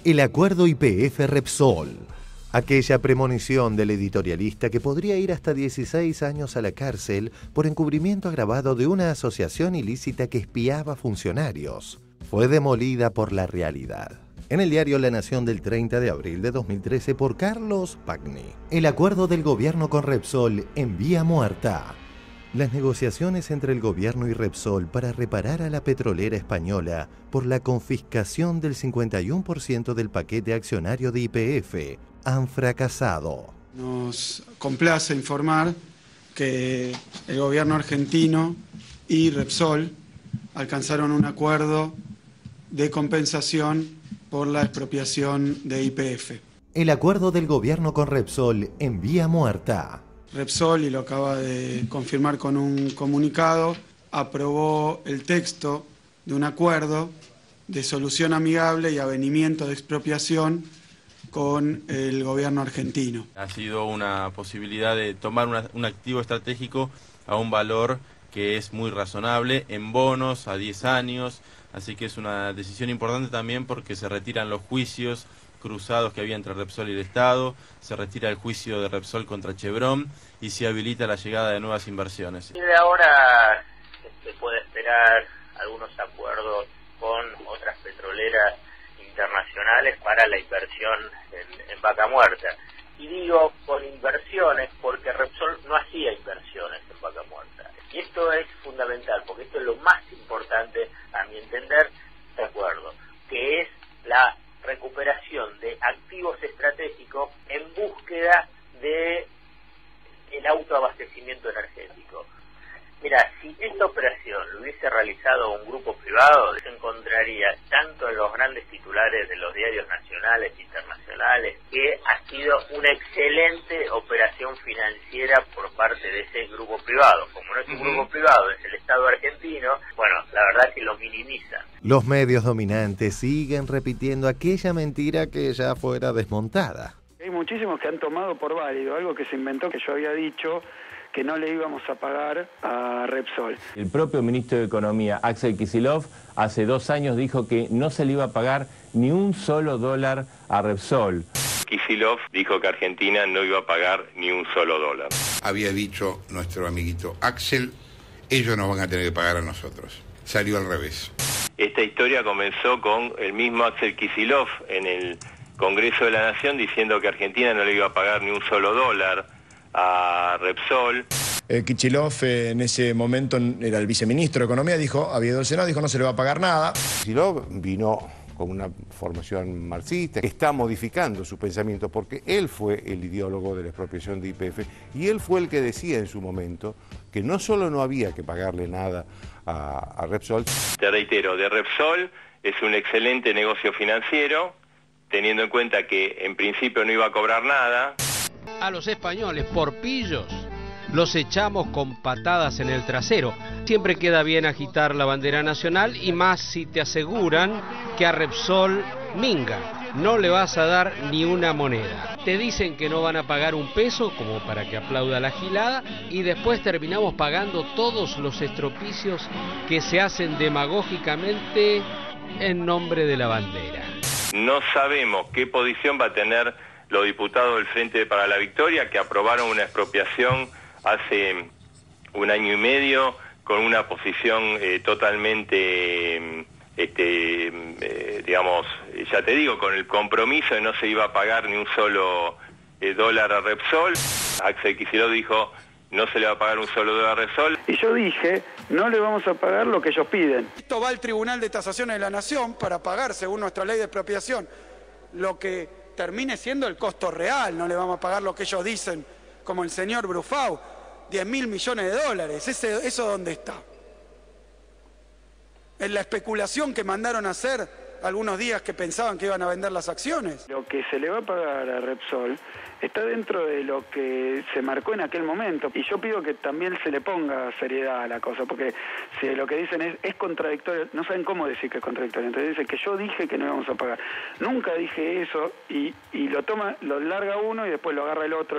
El acuerdo YPF-Repsol. Aquella premonición del editorialista que podría ir hasta 16 años a la cárcel por encubrimiento agravado de una asociación ilícita que espiaba funcionarios, fue demolida por la realidad. En el diario La Nación del 30 de abril de 2013 por Carlos Pagni. El acuerdo del gobierno con Repsol en vía muerta. Las negociaciones entre el gobierno y Repsol para reparar a la petrolera española por la confiscación del 51% del paquete accionario de YPF han fracasado. Nos complace informar que el gobierno argentino y Repsol alcanzaron un acuerdo de compensación por la expropiación de YPF. El acuerdo del gobierno con Repsol en vía muerta. Repsol, y lo acaba de confirmar con un comunicado, aprobó el texto de un acuerdo de solución amigable y avenimiento de expropiación con el gobierno argentino. Ha sido una posibilidad de tomar un activo estratégico a un valor que es muy razonable, en bonos a 10 años, así que es una decisión importante también porque se retiran los juicios cruzados que había entre Repsol y el Estado, se retira el juicio de Repsol contra Chevron y se habilita la llegada de nuevas inversiones. Y de ahora se puede esperar algunos acuerdos con otras petroleras internacionales para la inversión en Vaca Muerta. Y digo con inversiones porque Repsol no hacía inversiones en Vaca Muerta. Y esto es fundamental, porque esto es lo más importante, a mi entender, de acuerdo, que es la recuperación de activos estratégicos en búsqueda de el autoabastecimiento energético. Mira, si esta operación lo hubiese realizado un grupo privado, se encontraría tanto en los grandes titulares de los diarios nacionales e internacionales que ha sido una excelente operación financiera por parte de ese grupo privado. Como no es un grupo privado, es el Estado argentino, bueno, la verdad que lo minimizan. Los medios dominantes siguen repitiendo aquella mentira que ya fuera desmontada. Hay muchísimos que han tomado por válido algo que se inventó, que yo había dicho que no le íbamos a pagar a Repsol. El propio ministro de Economía, Axel Kicillof, hace 2 años dijo que no se le iba a pagar ni un solo dólar a Repsol. Kicillof dijo que Argentina no iba a pagar ni un solo dólar. Había dicho nuestro amiguito Axel, ellos nos van a tener que pagar a nosotros. Salió al revés. Esta historia comenzó con el mismo Axel Kicillof en el Congreso de la Nación diciendo que Argentina no le iba a pagar ni un solo dólar a Repsol. Kicillof en ese momento era el viceministro de Economía, había ido al Senado, dijo no se le va a pagar nada. Kicillof vino con una formación marxista, está modificando su pensamiento porque él fue el ideólogo de la expropiación de YPF y él fue el que decía en su momento que no solo no había que pagarle nada a Repsol. Te reitero, de Repsol es un excelente negocio financiero, teniendo en cuenta que en principio no iba a cobrar nada. A los españoles, por pillos, los echamos con patadas en el trasero. Siempre queda bien agitar la bandera nacional y más si te aseguran que a Repsol minga. No le vas a dar ni una moneda. Te dicen que no van a pagar un peso como para que aplauda la gilada y después terminamos pagando todos los estropicios que se hacen demagógicamente en nombre de la bandera. No sabemos qué posición va a tener los diputados del Frente para la Victoria, que aprobaron una expropiación hace 1 año y medio con una posición totalmente, digamos, ya te digo, con el compromiso de no se iba a pagar ni un solo dólar a Repsol. Axel Kicillof dijo no se le va a pagar un solo dólar a Repsol. Y yo dije, no le vamos a pagar lo que ellos piden. Esto va al Tribunal de Tasaciones de la Nación para pagar, según nuestra ley de expropiación, lo que termine siendo el costo real. No le vamos a pagar lo que ellos dicen, como el señor Brufau, 10.000 millones de dólares. ¿Eso dónde está? En la especulación que mandaron a hacer algunos días que pensaban que iban a vender las acciones. Lo que se le va a pagar a Repsol está dentro de lo que se marcó en aquel momento. Y yo pido que también se le ponga seriedad a la cosa, porque si lo que dicen es contradictorio, no saben cómo decir que es contradictorio. Entonces dicen que yo dije que no íbamos a pagar. Nunca dije eso y lo larga uno y después lo agarra el otro.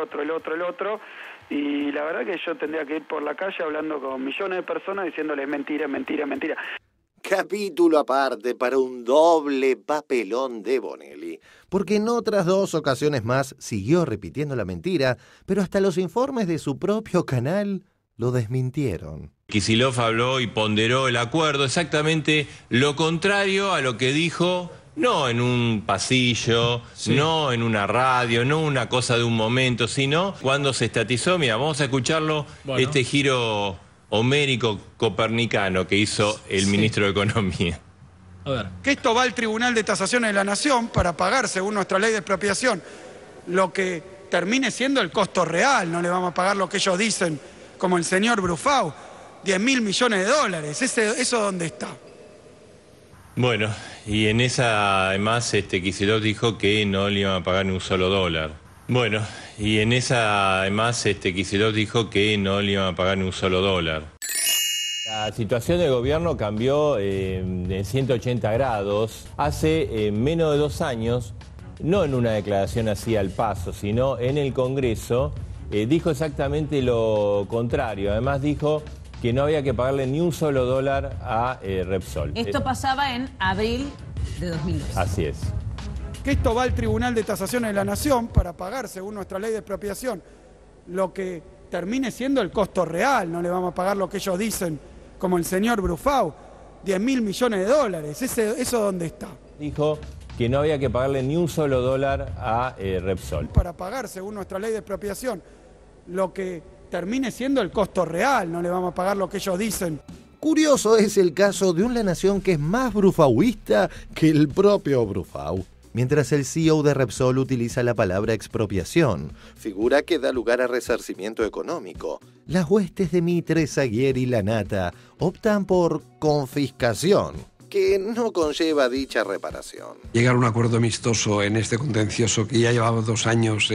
Y la verdad que yo tendría que ir por la calle hablando con millones de personas diciéndole mentira, mentira, mentira. Capítulo aparte para un doble papelón de Bonelli, porque en otras 2 ocasiones más siguió repitiendo la mentira, pero hasta los informes de su propio canal lo desmintieron. Kicillof habló y ponderó el acuerdo, exactamente lo contrario a lo que dijo, no en un pasillo, no en una radio, no una cosa de un momento, sino cuando se estatizó. Mira, vamos a escucharlo, este giro homérico copernicano que hizo el ministro de Economía. A ver. Que esto va al Tribunal de Tasaciones de la Nación para pagar, según nuestra ley de expropiación, lo que termine siendo el costo real. No le vamos a pagar lo que ellos dicen, como el señor Brufau, 10.000 millones de dólares. ¿Eso dónde está? Bueno, y en esa, además, Kicillof dijo que no le iban a pagar ni un solo dólar. Bueno, y en esa, además, Kicillof dijo que no le iban a pagar ni un solo dólar. La situación del gobierno cambió de 180 grados. Hace menos de 2 años, no en una declaración así al paso, sino en el Congreso, dijo exactamente lo contrario. Además dijo que no había que pagarle ni un solo dólar a Repsol. Esto pasaba en abril de 2012. Así es. Que esto va al Tribunal de Tasaciones de la Nación para pagar, según nuestra ley de expropiación, lo que termine siendo el costo real. No le vamos a pagar lo que ellos dicen, como el señor Brufau, 10.000 millones de dólares. ¿Eso dónde está? Dijo que no había que pagarle ni un solo dólar a Repsol. Para pagar, según nuestra ley de expropiación, lo que termine siendo el costo real. No le vamos a pagar lo que ellos dicen. Curioso es el caso de un La Nación que es más brufauista que el propio Brufau. Mientras el CEO de Repsol utiliza la palabra expropiación, figura que da lugar a resarcimiento económico. Las huestes de Mitre, Zaguier y Lanata optan por confiscación, que no conlleva dicha reparación. Llegar a un acuerdo amistoso en este contencioso que ya llevaba 2 años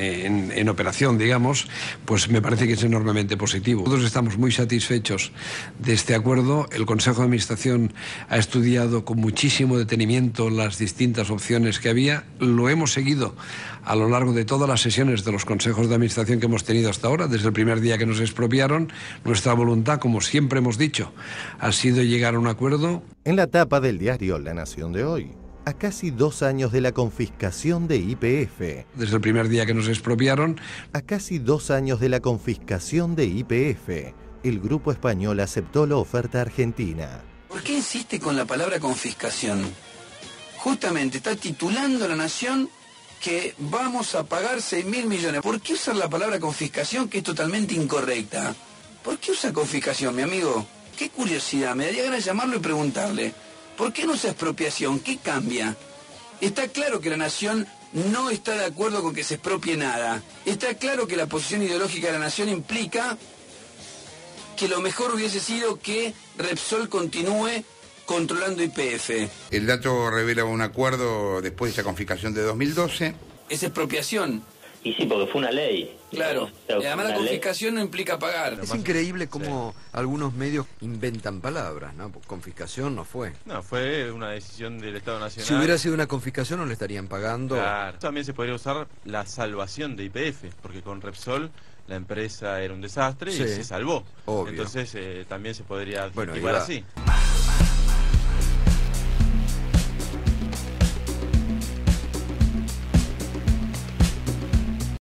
en operación, digamos, pues me parece que es enormemente positivo. Todos estamos muy satisfechos de este acuerdo. El Consejo de Administración ha estudiado con muchísimo detenimiento las distintas opciones que había. Lo hemos seguido a lo largo de todas las sesiones de los consejos de administración que hemos tenido hasta ahora, desde el primer día que nos expropiaron. Nuestra voluntad, como siempre hemos dicho, ha sido llegar a un acuerdo. En la tapa del diario La Nación de hoy, a casi 2 años de la confiscación de YPF. Desde el primer día que nos expropiaron. A casi 2 años de la confiscación de YPF, el grupo español aceptó la oferta argentina. ¿Por qué insiste con la palabra confiscación? Justamente está titulando La Nación que vamos a pagar 6.000 millones. ¿Por qué usar la palabra confiscación, que es totalmente incorrecta? ¿Por qué usa confiscación, mi amigo? Qué curiosidad, me daría ganas de llamarlo y preguntarle, ¿por qué no usa expropiación? ¿Qué cambia? Está claro que La Nación no está de acuerdo con que se expropie nada. Está claro que la posición ideológica de La Nación implica que lo mejor hubiese sido que Repsol continúe controlando YPF. El dato revela un acuerdo después de esa confiscación de 2012. Es expropiación. Y sí, porque fue una ley. Claro. Y además la confiscación no implica pagar. Es increíble cómo algunos medios inventan palabras, ¿no? Confiscación no fue. No, fue una decisión del Estado Nacional. Si hubiera sido una confiscación no le estarían pagando. Claro. También se podría usar la salvación de YPF, porque con Repsol la empresa era un desastre y se salvó. Obvio. Entonces también se podría bueno, igual así.